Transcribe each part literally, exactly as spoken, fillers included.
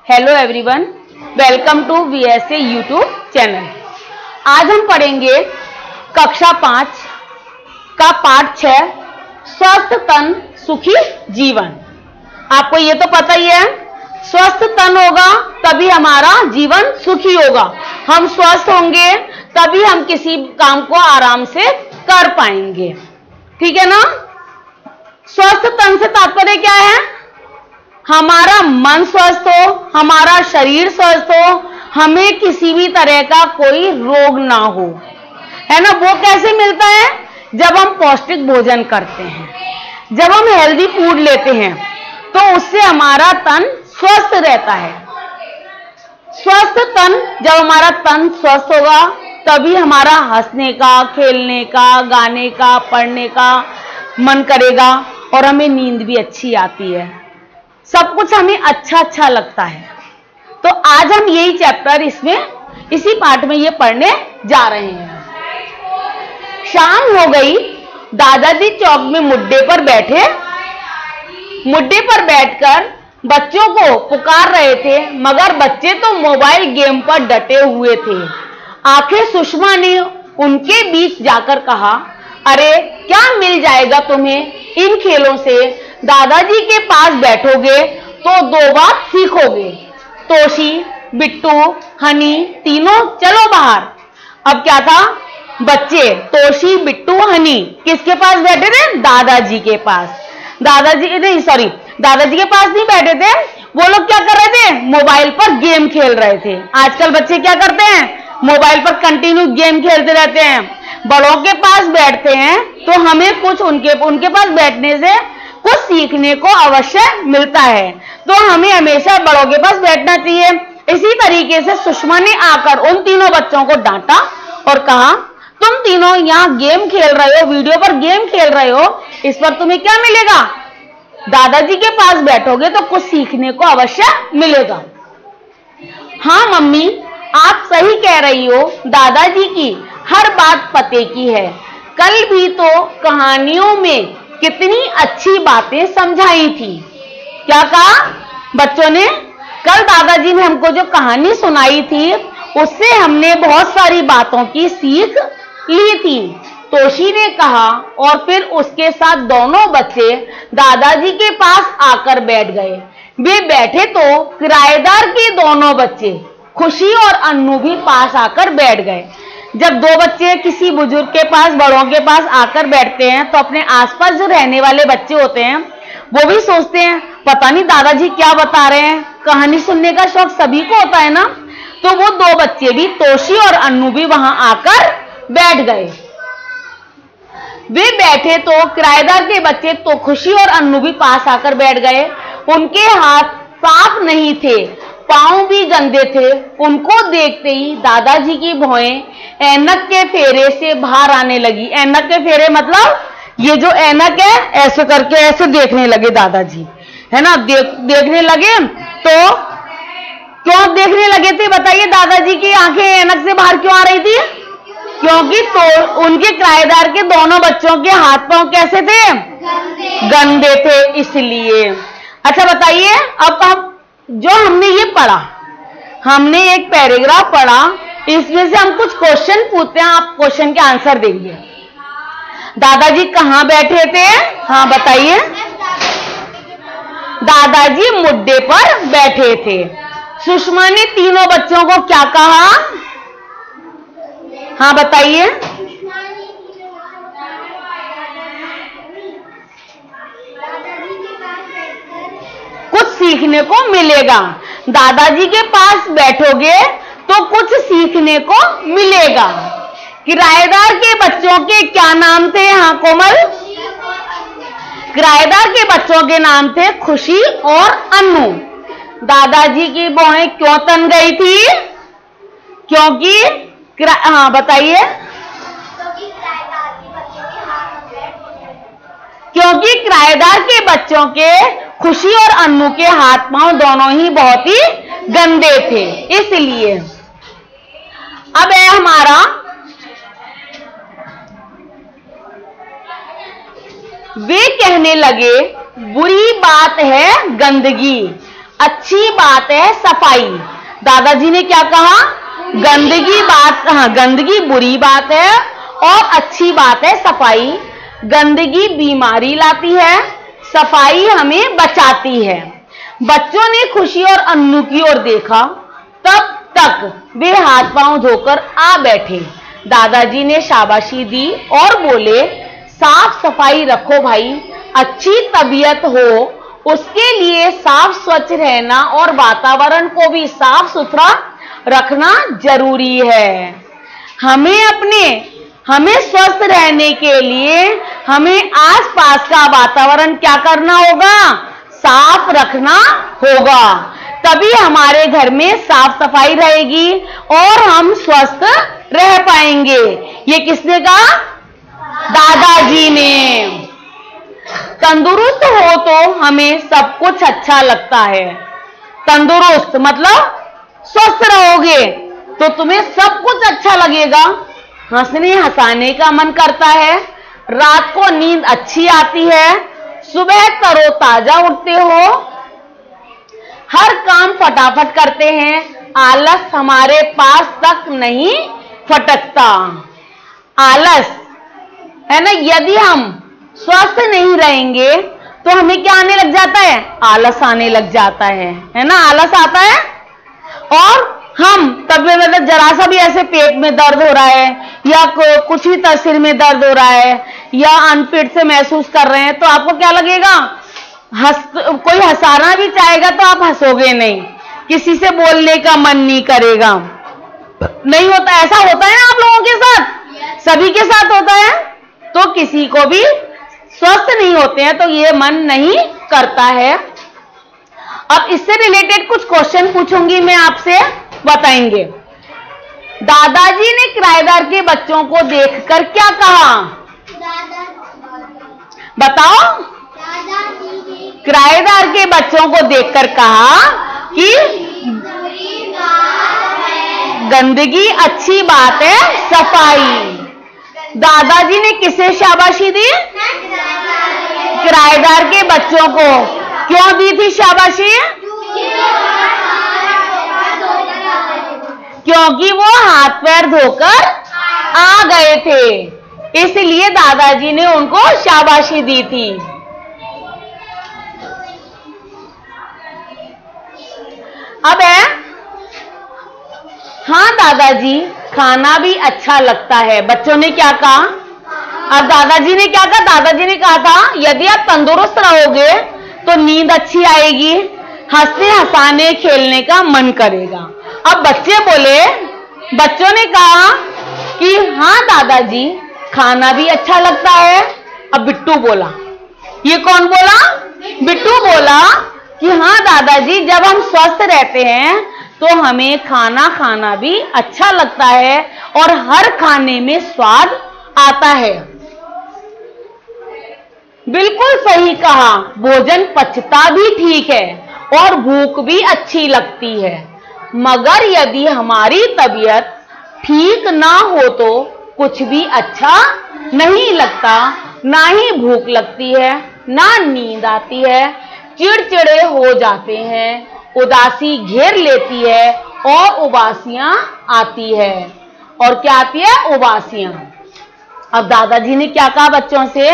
Hello everyone, welcome to VSA YouTube channel. आज हम पढ़ेंगे कक्षा पांच का पाठ छह, स्वस्थ तन सुखी जीवन। आपको ये तो पता ही है, स्वस्थ तन होगा तभी हमारा जीवन सुखी होगा। हम स्वस्थ होंगे तभी हम किसी काम को आराम से कर पाएंगे, ठीक है ना। स्वस्थ तन से तात्पर्य क्या है? हमारा मन स्वस्थ हो, हमारा शरीर स्वस्थ हो, हमें किसी भी तरह का कोई रोग ना हो, है ना। वो कैसे मिलता है? जब हम पौष्टिक भोजन करते हैं, जब हम हेल्दी फूड लेते हैं, तो उससे हमारा तन स्वस्थ रहता है। स्वस्थ तन, जब हमारा तन स्वस्थ होगा तभी हमारा हंसने का, खेलने का, गाने का, पढ़ने का मन करेगा और हमें नींद भी अच्छी आती है, सब कुछ हमें अच्छा अच्छा लगता है। तो आज हम यही चैप्टर इसमें इसी पाठ में ये पढ़ने जा रहे हैं। शाम हो गई, दादाजी चौक में मुड्डे पर बैठे मुड्डे पर बैठकर बच्चों को पुकार रहे थे, मगर बच्चे तो मोबाइल गेम पर डटे हुए थे। आखिर सुषमा ने उनके बीच जाकर कहा, अरे क्या मिल जाएगा तुम्हें इन खेलों से? दादाजी के पास बैठोगे तो दो बात सीखोगे। तोशी, बिट्टू, हनी तीनों चलो बाहर। अब क्या था? बच्चे तोशी, बिट्टू, हनी किसके पास बैठे थे? दादाजी के पास। दादाजी नहीं सॉरी दादाजी के पास नहीं बैठे थे, वो लोग क्या कर रहे थे? मोबाइल पर गेम खेल रहे थे। आजकल बच्चे क्या करते हैं? मोबाइल पर कंटिन्यू गेम खेलते रहते हैं। बड़ों के पास बैठते हैं तो हमें कुछ उनके उनके पास बैठने से कुछ सीखने को अवश्य मिलता है, तो हमें हमेशा बड़ों के पास बैठना चाहिए। इसी तरीके से सुषमा ने आकर उन तीनों बच्चों को डांटा और कहा, तुम तीनों यहाँ गेम खेल रहे हो, वीडियो पर गेम खेल रहे हो, इस पर तुम्हें क्या मिलेगा? दादाजी के पास बैठोगे तो कुछ सीखने को अवश्य मिलेगा। हाँ मम्मी, आप सही कह रही हो, दादाजी की हर बात पते की है। कल भी तो कहानियों में कितनी अच्छी बातें समझाई थी। क्या कहा बच्चों ने? कल दादाजी ने हमको जो कहानी सुनाई थी उससे हमने बहुत सारी बातों की सीख ली थी, तोशी ने कहा। और फिर उसके साथ दोनों बच्चे दादाजी के पास आकर बैठ गए। वे बैठे तो किराएदार के दोनों बच्चे खुशी और अन्नू भी पास आकर बैठ गए। जब दो बच्चे किसी बुजुर्ग के पास, बड़ों के पास आकर बैठते हैं तो अपने आसपास जो रहने वाले बच्चे होते हैं वो भी सोचते हैं, पता नहीं दादाजी क्या बता रहे हैं। कहानी सुनने का शौक सभी को होता है ना। तो वो दो बच्चे भी, तोशी और अन्नू भी वहां आकर बैठ गए। वे बैठे तो किराएदार के बच्चे तो खुशी और अन्नू भी पास आकर बैठ गए। उनके हाथ साफ नहीं थे, पांव भी गंदे थे। उनको देखते ही दादाजी की भौहें ऐनक के फेरे से बाहर आने लगी। ऐनक के फेरे मतलब ये जो ऐनक है, ऐसे करके ऐसे देखने लगे दादाजी, है ना। देख देखने लगे तो क्यों देखने लगे थे बताइए? दादाजी की आंखें ऐनक से बाहर क्यों आ रही थी? क्योंकि तो उनके किराएदार के दोनों बच्चों के हाथ पांव कैसे थे? गंदे, गंदे थे, इसलिए। अच्छा बताइए, अब हम जो हमने ये पढ़ा, हमने एक पैराग्राफ पढ़ा, इसमें से हम कुछ क्वेश्चन पूछते हैं, आप क्वेश्चन के आंसर देंगे। दादाजी कहाँ बैठे थे? हाँ बताइए। दादाजी मुड्डे पर बैठे थे। सुषमा ने तीनों बच्चों को क्या कहा? हाँ बताइए। कुछ सीखने को मिलेगा। दादाजी के पास बैठोगे तो कुछ सीखने को मिलेगा। किराएदार के बच्चों के क्या नाम थे? हाँ कोमल। किराएदार के बच्चों के नाम थे खुशी और अन्नू। दादाजी की भौहें क्यों तन गई थी? क्योंकि हाँ बताइए। क्योंकि किराएदार के बच्चों के, खुशी और अन्नू के हाथ पांव दोनों ही बहुत ही गंदे थे, इसलिए। अब है हमारा वे कहने लगे, बुरी बात है गंदगी, अच्छी बात है सफाई। दादाजी ने क्या कहा? गंदगी बात हाँ गंदगी बुरी बात है और अच्छी बात है सफाई। गंदगी बीमारी लाती है, सफाई हमें बचाती है। बच्चों ने खुशी और अन्नू की ओर देखा, तब तक वे हाथ पांव धोकर आ बैठे। दादाजी ने शाबाशी दी और बोले, साफ सफाई रखो भाई, अच्छी तबीयत हो उसके लिए साफ स्वच्छ रहना और वातावरण को भी साफ सुथरा रखना जरूरी है। हमें अपने हमें स्वस्थ रहने के लिए हमें आसपास का वातावरण क्या करना होगा? साफ रखना होगा, तभी हमारे घर में साफ सफाई रहेगी और हम स्वस्थ रह पाएंगे। ये किसने कहा? दादाजी ने। तंदुरुस्त हो तो हमें सब कुछ अच्छा लगता है। तंदुरुस्त मतलब स्वस्थ रहोगे तो तुम्हें सब कुछ अच्छा लगेगा, हंसने हंसाने का मन करता है, रात को नींद अच्छी आती है, सुबह तरोताजा उठते हो, हर काम फटाफट करते हैं, आलस हमारे पास तक नहीं फटकता। आलस है ना, यदि हम स्वस्थ नहीं रहेंगे तो हमें क्या आने लग जाता है? आलस आने लग जाता है, है ना, आलस आता है। और हम तब मतलब जरा सा भी ऐसे पेट में दर्द हो रहा है या कुछ भी सिर में दर्द हो रहा है या अनफिट से महसूस कर रहे हैं तो आपको क्या लगेगा? हंस कोई हंसाना भी चाहेगा तो आप हंसोगे नहीं, किसी से बोलने का मन नहीं करेगा, नहीं होता। ऐसा होता है ना आप लोगों के साथ, सभी के साथ होता है। तो किसी को भी स्वस्थ नहीं होते हैं तो ये मन नहीं करता है। अब इससे रिलेटेड कुछ क्वेश्चन पूछूंगी मैं आपसे, बताएंगे। दादाजी ने किराएदार के बच्चों को देखकर क्या कहा? बताओ। किराएदार के बच्चों को देखकर कहा कि गंदगी अच्छी बात है, सफाई। दादाजी ने किसे शाबाशी दी? किराएदार के बच्चों को। क्यों दी थी शाबाशी? क्योंकि वो हाथ पैर धोकर आ गए थे, इसलिए दादाजी ने उनको शाबाशी दी थी। अब है, हाँ दादाजी खाना भी अच्छा लगता है। बच्चों ने क्या कहा? अब दादाजी ने क्या कहा? दादाजी ने कहा था यदि आप तंदुरुस्त रहोगे तो नींद अच्छी आएगी, हंसने हंसाने खेलने का मन करेगा। अब बच्चे बोले, बच्चों ने कहा कि हाँ दादाजी खाना भी अच्छा लगता है। अब बिट्टू बोला, ये कौन बोला? बिट्टू बोला कि हाँ दादाजी जब हम स्वस्थ रहते हैं तो हमें खाना खाना भी अच्छा लगता है और हर खाने में स्वाद आता है। बिल्कुल सही कहा, भोजन पचता भी ठीक है और भूख भी अच्छी लगती है, मगर यदि हमारी तबीयत ठीक ना हो तो कुछ भी अच्छा नहीं लगता, ना ही भूख लगती है, ना नींद आती है, चिड़चिड़े हो जाते हैं, उदासी घेर लेती है और उबासियां आती है। और क्या आती है? उबासियां। अब दादाजी ने क्या कहा बच्चों से?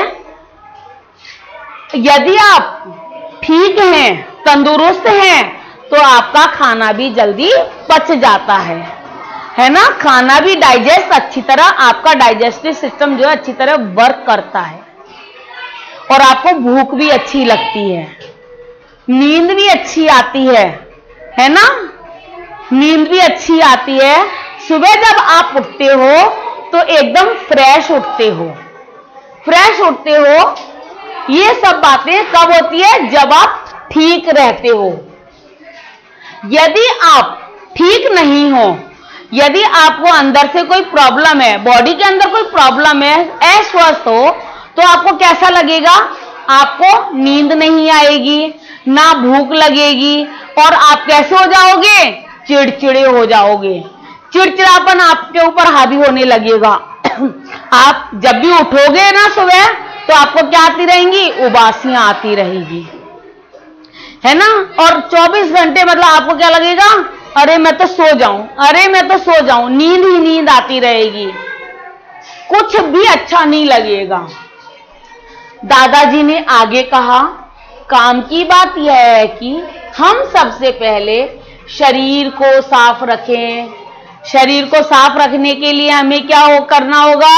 यदि आप ठीक हैं, तंदुरुस्त हैं, तो आपका खाना भी जल्दी पच जाता है, है ना, खाना भी डाइजेस्ट अच्छी तरह, आपका डाइजेस्टिव सिस्टम जो है अच्छी तरह वर्क करता है और आपको भूख भी अच्छी लगती है, नींद भी अच्छी आती है, है ना, नींद भी अच्छी आती है। सुबह जब आप उठते हो तो एकदम फ्रेश उठते हो, फ्रेश उठते हो। ये सब बातें कब होती है? जब आप ठीक रहते हो। यदि आप ठीक नहीं हो, यदि आपको अंदर से कोई प्रॉब्लम है, बॉडी के अंदर कोई प्रॉब्लम है, अस्वस्थ हो, तो आपको कैसा लगेगा? आपको नींद नहीं आएगी, ना भूख लगेगी और आप कैसे हो जाओगे? चिड़चिड़े हो जाओगे, चिड़चिड़ापन आपके ऊपर हावी होने लगेगा। आप जब भी उठोगे ना सुबह तो आपको क्या आती रहेंगी? उबासियां आती रहेगी। है ना। और चौबीस घंटे मतलब आपको क्या लगेगा, अरे मैं तो सो जाऊं, अरे मैं तो सो जाऊं, नींद ही नींद आती रहेगी, कुछ भी अच्छा नहीं लगेगा। दादाजी ने आगे कहा, काम की बात यह है कि हम सबसे पहले शरीर को साफ रखें। शरीर को साफ रखने के लिए हमें क्या हो करना होगा,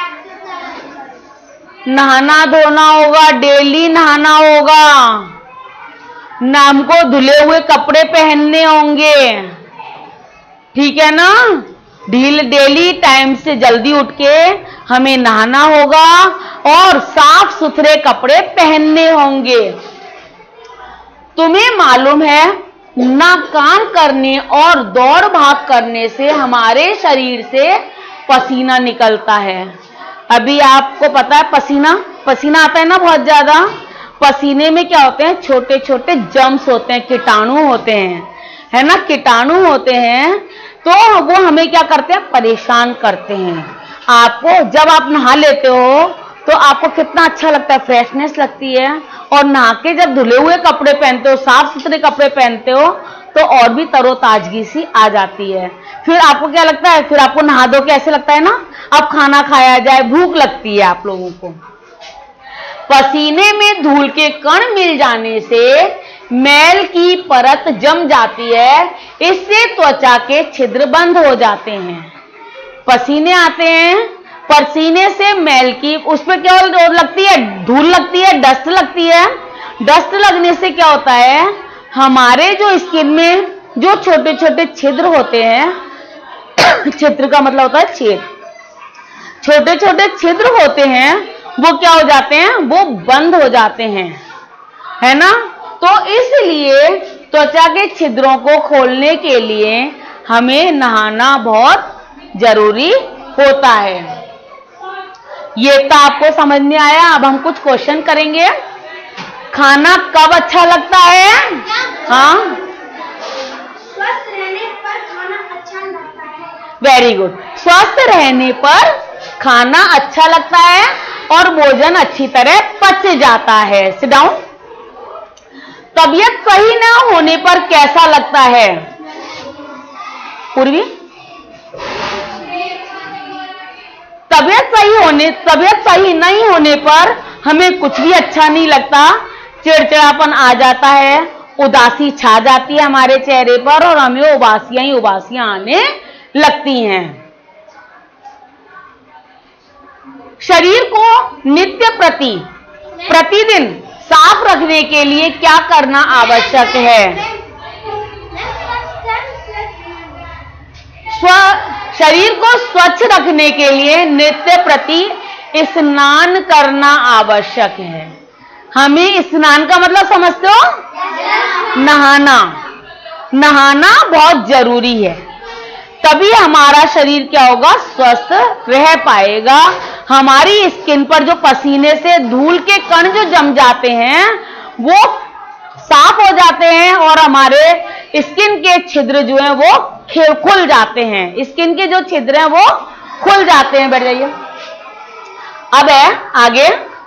नहाना धोना होगा, डेली नहाना होगा, नाम को धुले हुए कपड़े पहनने होंगे, ठीक है ना। ढील डेली टाइम से जल्दी उठ के हमें नहाना होगा और साफ सुथरे कपड़े पहनने होंगे। तुम्हें मालूम है ना, काम करने और दौड़ भाग करने से हमारे शरीर से पसीना निकलता है। अभी आपको पता है पसीना पसीना आता है ना बहुत ज्यादा। पसीने में क्या होते हैं, छोटे छोटे जम्स होते हैं, कीटाणु होते हैं, है ना, कीटाणु होते हैं। तो वो हमें क्या करते हैं, परेशान करते हैं। आपको जब आप नहा लेते हो तो आपको कितना अच्छा लगता है, फ्रेशनेस लगती है। और नहा के जब धुले हुए कपड़े पहनते हो, साफ सुथरे कपड़े पहनते हो, तो और भी तरोताजगी सी आ जाती है। फिर आपको क्या लगता है, फिर आपको नहा धो के ऐसे लगता है ना अब खाना खाया जाए, भूख लगती है आप लोगों को। पसीने में धूल के कण मिल जाने से मैल की परत जम जाती है, इससे त्वचा के छिद्र बंद हो जाते हैं। पसीने आते हैं, पसीने से मैल की उस पर क्या लगती है, धूल लगती है, डस्ट लगती है। डस्ट लगने से क्या होता है, हमारे जो स्किन में जो छोटे छोटे छिद्र होते हैं, छिद्र का मतलब होता है छेद, छोटे छोटे छिद्र होते हैं, वो क्या हो जाते हैं, वो बंद हो जाते हैं, है ना। तो इसलिए त्वचा के छिद्रों को खोलने के लिए हमें नहाना बहुत जरूरी होता है। ये तो आपको समझ में आया। अब हम कुछ क्वेश्चन करेंगे। खाना कब अच्छा लगता है? हाँ, स्वस्थ रहने पर खाना अच्छा लगता है। Very good. स्वस्थ रहने पर खाना अच्छा लगता है और भोजन अच्छी तरह पच जाता है। Sit down. तबीयत सही न होने पर कैसा लगता है? पूर्वी, तबीयत सही होने तबीयत सही नहीं होने पर हमें कुछ भी अच्छा नहीं लगता, चिड़चिड़ापन आ जाता है, उदासी छा जाती है हमारे चेहरे पर और हमें उबासियां ही उबासियां आने लगती हैं। शरीर को नित्य प्रति प्रतिदिन साफ रखने के लिए क्या करना आवश्यक है? स्व शरीर को स्वच्छ रखने के लिए नित्य प्रति स्नान करना आवश्यक है। हमें स्नान का मतलब समझते हो? नहाना। नहाना बहुत जरूरी है, तभी हमारा शरीर क्या होगा, स्वस्थ रह पाएगा। हमारी स्किन पर जो पसीने से धूल के कण जो जम जाते हैं वो साफ हो जाते हैं और हमारे स्किन के छिद्र जो हैं वो खुल जाते हैं। स्किन के जो छिद्र हैं वो खुल जाते हैं। बैठ जाइए। अब है आगे।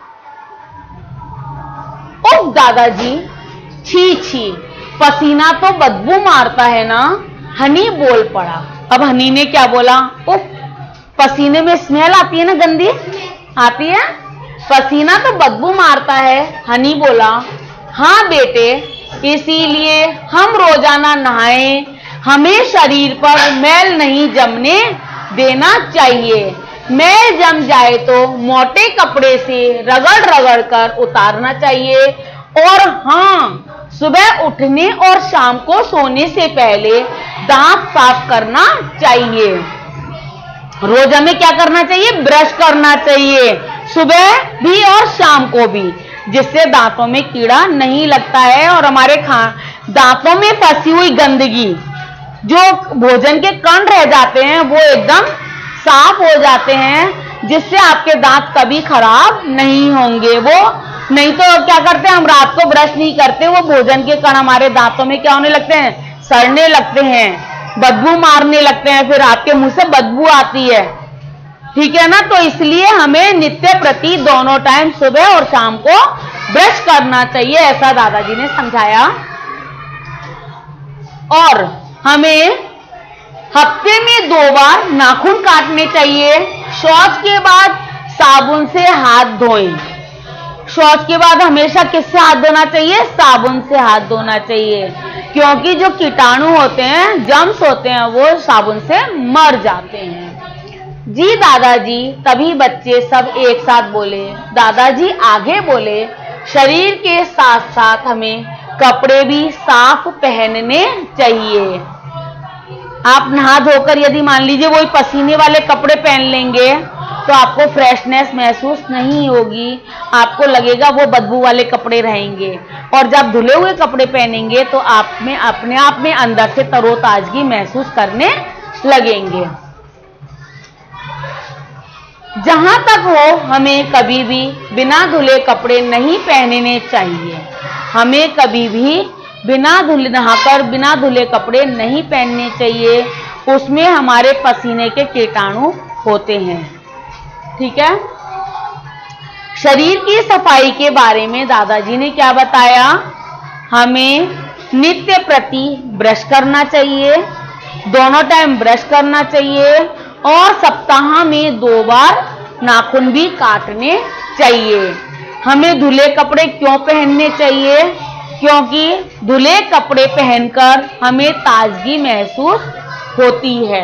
उफ दादाजी, छी छी, पसीना तो बदबू मारता है ना। हनी बोल पड़ा। अब हनी ने क्या बोला? उफ, पसीने में स्मेल आती है ना, गंदी आती है, पसीना तो बदबू मारता है। हनी बोला, हाँ बेटे, इसीलिए हम रोजाना नहाएं। हमें शरीर पर मैल नहीं जमने देना चाहिए। मैल जम जाए तो मोटे कपड़े से रगड़ रगड़ कर उतारना चाहिए। और हाँ, सुबह उठने और शाम को सोने से पहले दांत साफ करना चाहिए। रोज हमें क्या करना चाहिए? ब्रश करना चाहिए, सुबह भी और शाम को भी, जिससे दांतों में कीड़ा नहीं लगता है और हमारे खा दांतों में फंसी हुई गंदगी, जो भोजन के कण रह जाते हैं, वो एकदम साफ हो जाते हैं, जिससे आपके दांत कभी खराब नहीं होंगे। वो नहीं तो क्या करते हैं, हम रात को ब्रश नहीं करते, वो भोजन के कण हमारे दांतों में क्या होने लगते हैं, सड़ने लगते हैं, बदबू मारने लगते हैं, फिर आपके मुंह से बदबू आती है। ठीक है ना। तो इसलिए हमें नित्य प्रति दोनों टाइम सुबह और शाम को ब्रश करना चाहिए, ऐसा दादाजी ने समझाया। और हमें हफ्ते में दो बार नाखून काटने चाहिए। शौच के बाद साबुन से हाथ धोएं। शौच के बाद हमेशा किससे हाथ धोना चाहिए? साबुन से हाथ धोना चाहिए, क्योंकि जो कीटाणु होते हैं, जर्म्स होते हैं, वो साबुन से मर जाते हैं। जी दादाजी। तभी बच्चे सब एक साथ बोले। दादाजी आगे बोले, शरीर के साथ साथ हमें कपड़े भी साफ पहनने चाहिए। आप नहा धोकर यदि मान लीजिए वही पसीने वाले कपड़े पहन लेंगे तो आपको फ्रेशनेस महसूस नहीं होगी, आपको लगेगा वो बदबू वाले कपड़े रहेंगे। और जब धुले हुए कपड़े पहनेंगे तो आप में अपने आप में अंदर से तरोताजगी महसूस करने लगेंगे। जहां तक हो, हमें कभी भी बिना धुले कपड़े नहीं पहनने चाहिए। हमें कभी भी बिना धुले नहाकर बिना धुले कपड़े नहीं पहनने चाहिए, उसमें हमारे पसीने के कीटाणु होते हैं। ठीक है। शरीर की सफाई के बारे में दादाजी ने क्या बताया? हमें नित्य प्रति ब्रश करना चाहिए, दोनों टाइम ब्रश करना चाहिए, और सप्ताह में दो बार नाखून भी काटने चाहिए। हमें धुले कपड़े क्यों पहनने चाहिए? क्योंकि धुले कपड़े पहनकर हमें ताजगी महसूस होती है।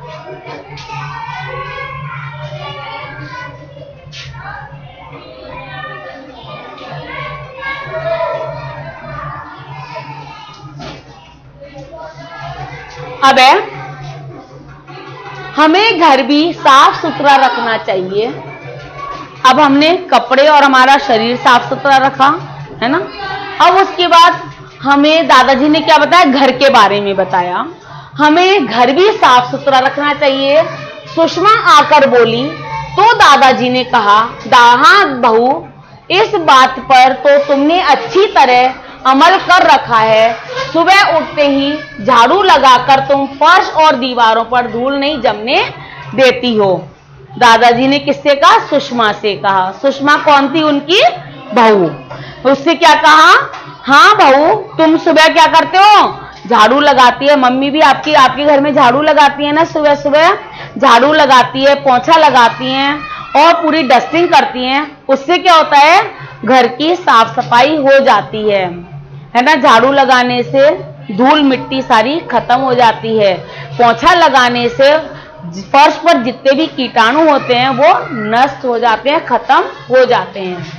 अब है, हमें घर भी साफ सुथरा रखना चाहिए। अब हमने कपड़े और हमारा शरीर साफ सुथरा रखा, है ना। अब उसके बाद हमें दादाजी ने क्या बताया? घर के बारे में बताया। हमें घर भी साफ सुथरा रखना चाहिए। सुषमा आकर बोली तो दादाजी ने कहा, हाँ बहू, इस बात पर तो तुमने अच्छी तरह अमल कर रखा है। सुबह उठते ही झाड़ू लगाकर तुम फर्श और दीवारों पर धूल नहीं जमने देती हो। दादाजी ने किससे कहा? सुषमा से कहा। सुषमा कौन थी? उनकी बहू। उससे क्या कहा? हाँ बहू, तुम सुबह क्या करते हो? झाड़ू लगाती है। मम्मी भी आपकी आपके घर में झाड़ू लगाती है ना, सुबह सुबह झाड़ू लगाती है, पोंछा लगाती हैं और पूरी डस्टिंग करती हैं। उससे क्या होता है? घर की साफ सफाई हो जाती है, है ना। झाड़ू लगाने से धूल मिट्टी सारी खत्म हो जाती है। पोंछा लगाने से फर्श पर जितने भी कीटाणु होते हैं वो नष्ट हो जाते हैं, खत्म हो जाते हैं।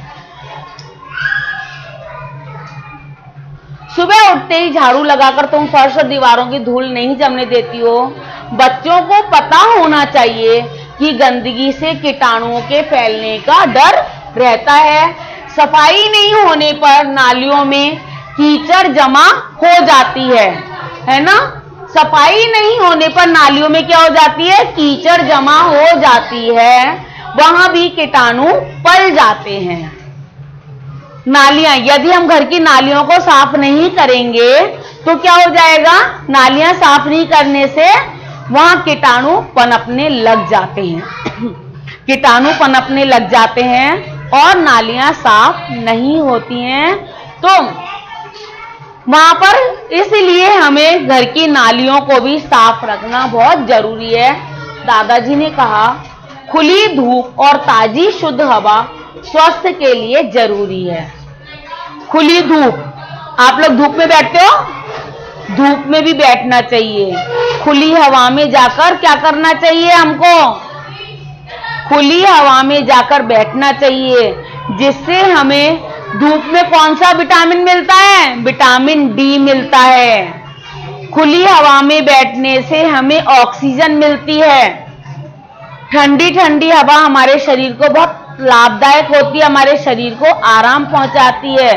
सुबह उठते ही झाड़ू लगाकर तुम फर्श और दीवारों की धूल नहीं जमने देती हो। बच्चों को पता होना चाहिए कि गंदगी से कीटाणुओं के फैलने का डर रहता है। सफाई नहीं होने पर नालियों में कीचड़ जमा हो जाती है, है ना। सफाई नहीं होने पर नालियों में क्या हो जाती है? कीचड़ जमा हो जाती है, वहां भी कीटाणु पल जाते हैं। नालियां, यदि हम घर की नालियों को साफ नहीं करेंगे तो क्या हो जाएगा? नालियां साफ नहीं करने से वहां कीटाणु पनपने लग जाते हैं कीटाणु पनपने लग जाते हैं और नालियां साफ नहीं होती हैं। तो वहां पर इसलिए हमें घर की नालियों को भी साफ रखना बहुत जरूरी है। दादाजी ने कहा, खुली धूप और ताजी शुद्ध हवा स्वास्थ्य के लिए जरूरी है। खुली धूप, आप लोग धूप में बैठते हो? धूप में भी बैठना चाहिए। खुली हवा में जाकर क्या करना चाहिए? हमको खुली हवा में जाकर बैठना चाहिए, जिससे हमें धूप में कौन सा विटामिन मिलता है? विटामिन डी मिलता है। खुली हवा में बैठने से हमें ऑक्सीजन मिलती है। ठंडी ठंडी हवा हमारे शरीर को बहुत लाभदायक होती है, हमारे शरीर को आराम पहुंचाती है,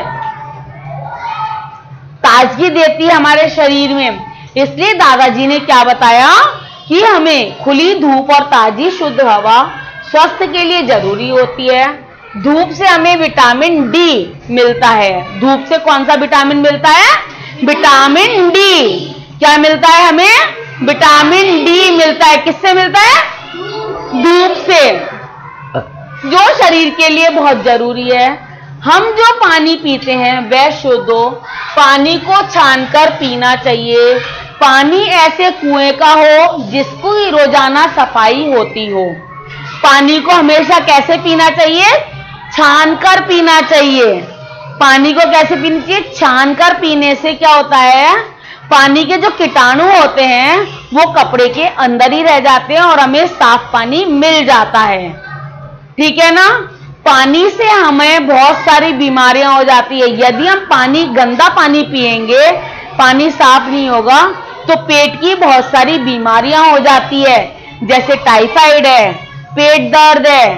ताजगी देती है हमारे शरीर में। इसलिए दादाजी ने क्या बताया कि हमें खुली धूप और ताजी शुद्ध हवा स्वास्थ्य के लिए जरूरी होती है। धूप से हमें विटामिन डी मिलता है। धूप से कौन सा विटामिन मिलता है? Vitamin D. क्या मिलता है हमें? विटामिन डी मिलता है। किससे मिलता है? धूप से, जो शरीर के लिए बहुत जरूरी है। हम जो पानी पीते हैं वह शुद्ध हो, पानी को छानकर पीना चाहिए। पानी ऐसे कुएं का हो जिसको रोजाना सफाई होती हो। पानी को हमेशा कैसे पीना चाहिए? छानकर पीना चाहिए। पानी को कैसे पीना चाहिए? छानकर पीने से क्या होता है, पानी के जो कीटाणु होते हैं वो कपड़े के अंदर ही रह जाते हैं और हमें साफ पानी मिल जाता है। ठीक है ना? पानी से हमें बहुत सारी बीमारियां हो जाती है। यदि हम पानी गंदा पानी पिएंगे, पानी साफ नहीं होगा, तो पेट की बहुत सारी बीमारियां हो जाती है, जैसे टाइफाइड है, पेट दर्द है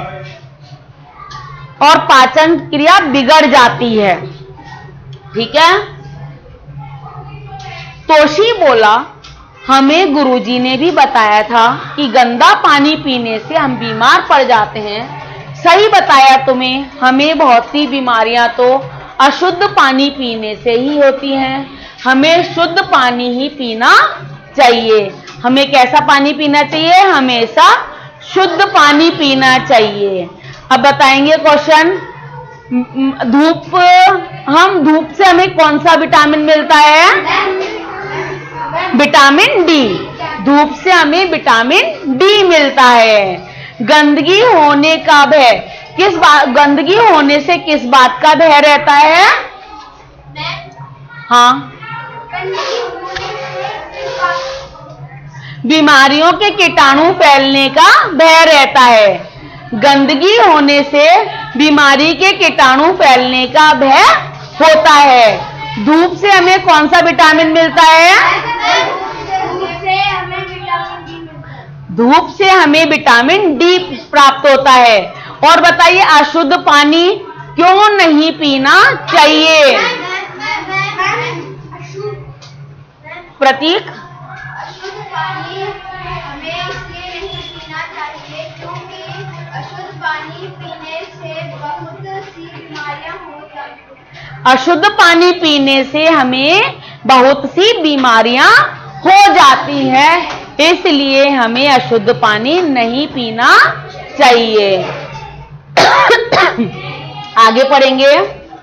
और पाचन क्रिया बिगड़ जाती है। ठीक है? तोशी बोला, हमें गुरुजी ने भी बताया था कि गंदा पानी पीने से हम बीमार पड़ जाते हैं। सही बताया तुम्हें, हमें बहुत सी बीमारियां तो अशुद्ध पानी पीने से ही होती हैं। हमें शुद्ध पानी ही पीना चाहिए। हमें कैसा पानी पीना चाहिए? हमेशा शुद्ध पानी पीना चाहिए। अब बताएंगे क्वेश्चन। धूप, हम धूप से हमें कौन सा विटामिन मिलता है? Vitamin D. धूप से हमें विटामिन डी मिलता है। गंदगी होने का भय, किस बात, गंदगी होने से किस बात का भय रहता है? हाँ, बीमारियों के कीटाणु फैलने का भय रहता है। गंदगी होने से बीमारी के कीटाणु फैलने का भय होता है। धूप से हमें कौन सा विटामिन मिलता है? धूप से हमें विटामिन डी प्राप्त होता है। और बताइए, अशुद्ध पानी क्यों नहीं पीना चाहिए? प्रतीक, अशुद्ध पानी हमें इसलिए नहीं पीना चाहिए क्योंकि अशुद्ध पानी पीने से बहुत सी बीमारियां हो जाती हैं। अशुद्ध पानी पीने से हमें बहुत सी बीमारियां हो जाती हैं, इसलिए हमें अशुद्ध पानी नहीं पीना चाहिए। आगे पढ़ेंगे।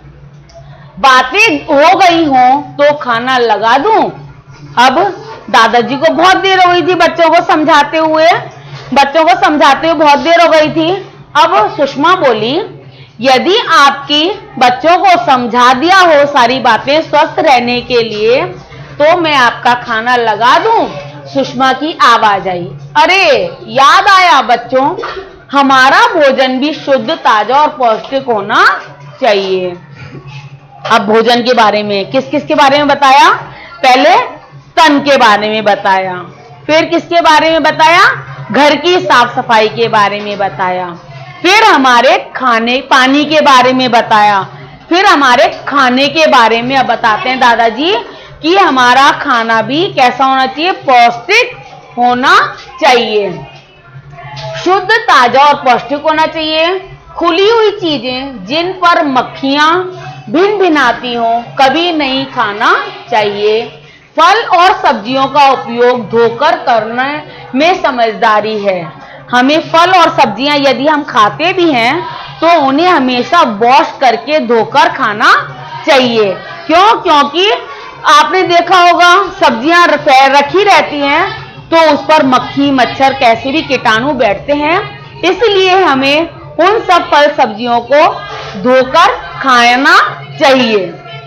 बातें हो गई हों तो खाना लगा दूं। अब दादाजी को बहुत देर हो गई थी बच्चों को समझाते हुए, बच्चों को समझाते हुए बहुत देर हो गई थी। अब सुषमा बोली, यदि आपकी बच्चों को समझा दिया हो सारी बातें स्वस्थ रहने के लिए, तो मैं आपका खाना लगा दूं। सुषमा की आवाज आई, अरे याद आया बच्चों, हमारा भोजन भी शुद्ध, ताजा और पौष्टिक होना चाहिए। अब भोजन के बारे में किस किस के बारे में बताया? पहले तन के बारे में बताया, फिर किसके बारे में बताया? घर की साफ सफाई के बारे में बताया, फिर हमारे खाने पानी के बारे में बताया, फिर हमारे खाने के बारे में अब बताते हैं दादाजी कि हमारा खाना भी कैसा होना चाहिए? पौष्टिक होना चाहिए, शुद्ध, ताजा और पौष्टिक होना चाहिए। खुली हुई चीजें जिन पर मक्खियां भिन भिनाती हो कभी नहीं खाना चाहिए। फल और सब्जियों का उपयोग धोकर करने में समझदारी है। हमें फल और सब्जियां यदि हम खाते भी हैं तो उन्हें हमेशा वॉश करके धोकर खाना चाहिए। क्यों? क्योंकि आपने देखा होगा सब्जियां रखी रहती हैं तो उस पर मक्खी, मच्छर, कैसे भी कीटाणु बैठते हैं, इसलिए हमें उन सब फल सब्जियों को धोकर खाना चाहिए।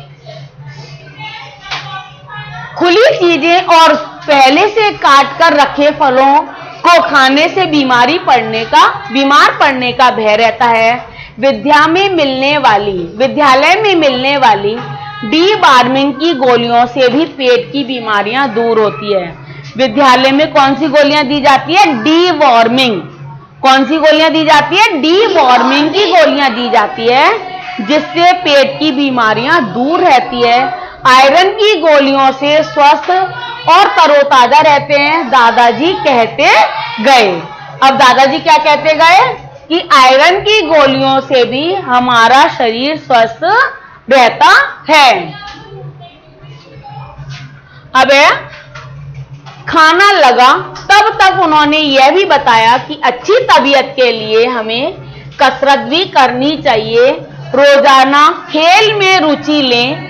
खुली चीजें और पहले से काट कर रखे फलों को खाने से बीमारी पड़ने का बीमार पड़ने का भय रहता है। विद्या में मिलने वाली विद्यालय में मिलने वाली डी वार्मिंग की गोलियों से भी पेट की बीमारियां दूर होती है। विद्यालय में कौन सी गोलियां दी जाती है? Deworming. कौन सी गोलियां दी जाती है? डी वार्मिंग की गोलियां दी जाती है, जिससे पेट की बीमारियां दूर रहती है। आयरन की गोलियों से स्वस्थ और तरोताजा रहते हैं, दादाजी कहते गए। अब दादाजी क्या कहते गए कि आयरन की गोलियों से भी हमारा शरीर स्वस्थ रहता है। अब खाना लगा तब तक उन्होंने यह भी बताया कि अच्छी तबीयत के लिए हमें कसरत भी करनी चाहिए, रोजाना खेल में रुचि लें,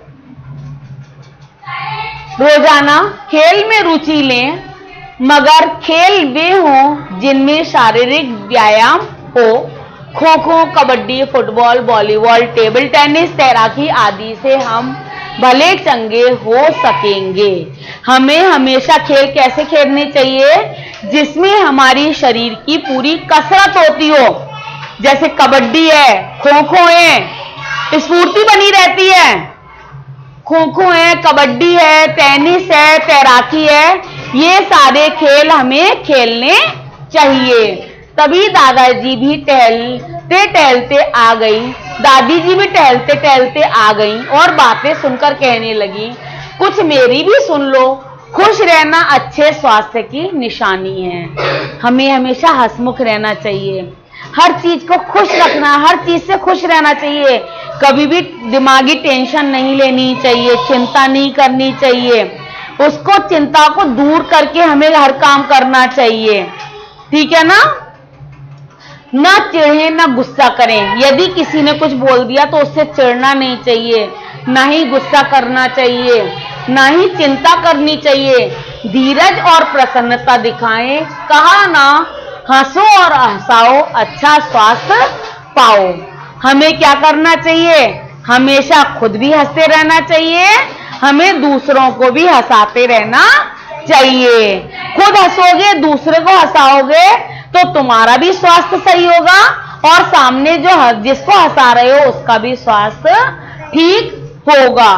रोजाना खेल में रुचि लें, मगर खेल वे हों जिनमें शारीरिक व्यायाम हो। Kho kho, kabaddi, football, volleyball, table tennis, तैराकी आदि से हम भले चंगे हो सकेंगे। हमें हमेशा खेल कैसे खेलने चाहिए? जिसमें हमारी शरीर की पूरी कसरत होती हो, जैसे कबड्डी है, खो खो है, स्फूर्ति बनी रहती है। खो खो है, कबड्डी है, टेनिस है, तैराकी है, ये सारे खेल हमें खेलने चाहिए। तभी दादाजी भी टहलते टहलते आ गई, दादी जी भी टहलते टहलते आ गई और बातें सुनकर कहने लगी, कुछ मेरी भी सुन लो। खुश रहना अच्छे स्वास्थ्य की निशानी है। हमें हमेशा हंसमुख रहना चाहिए, हर चीज को खुश रखना, हर चीज से खुश रहना चाहिए। कभी भी दिमागी टेंशन नहीं लेनी चाहिए, चिंता नहीं करनी चाहिए। उसको चिंता को दूर करके हमें हर काम करना चाहिए, ठीक है ना। ना चिढ़े ना गुस्सा करें। यदि किसी ने कुछ बोल दिया तो उससे चिढ़ना नहीं चाहिए, ना ही गुस्सा करना चाहिए, ना ही चिंता करनी चाहिए। धीरज और प्रसन्नता दिखाएं। कहा ना, हंसो और हंसाओ, अच्छा स्वास्थ्य पाओ। हमें क्या करना चाहिए? हमेशा खुद भी हंसते रहना चाहिए, हमें दूसरों को भी हंसाते रहना चाहिए। खुद हंसोगे, दूसरे को हंसाओगे तो तुम्हारा भी स्वास्थ्य सही होगा और सामने जो जिसको हंसा रहे हो उसका भी स्वास्थ्य ठीक होगा।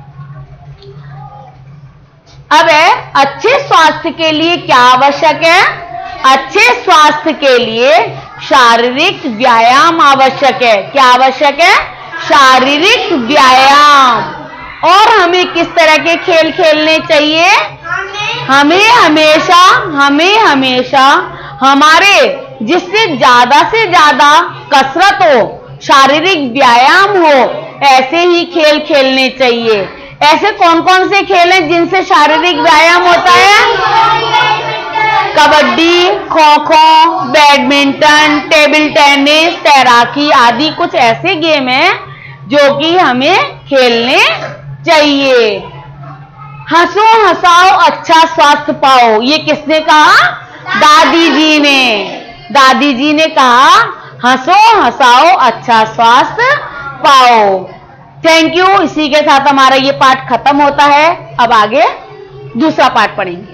अब है, अच्छे स्वास्थ्य के लिए क्या आवश्यक है? अच्छे स्वास्थ्य के लिए शारीरिक व्यायाम आवश्यक है। क्या आवश्यक है? शारीरिक व्यायाम। और हमें किस तरह के खेल खेलने चाहिए? हमें हमेशा हमें हमेशा हमारे जिससे ज्यादा से ज्यादा कसरत हो, शारीरिक व्यायाम हो, ऐसे ही खेल खेलने चाहिए। ऐसे कौन कौन से खेल हैं जिनसे शारीरिक व्यायाम होता है? Kabaddi, kho kho, badminton, table tennis, तैराकी आदि कुछ ऐसे गेम हैं जो कि हमें खेलने चाहिए। हंसो हंसाओ अच्छा स्वास्थ्य पाओ, ये किसने कहा? दादी जी ने। दादी जी ने कहा हंसो हंसाओ अच्छा स्वास्थ्य पाओ। Thank you. इसी के साथ हमारा ये पाठ खत्म होता है। अब आगे दूसरा पाठ पढ़ेंगे।